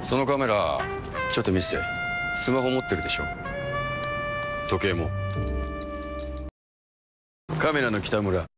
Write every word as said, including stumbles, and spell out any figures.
そのカメラちょっと見せて。スマホ持ってるでしょ。時計も。カメラの北村。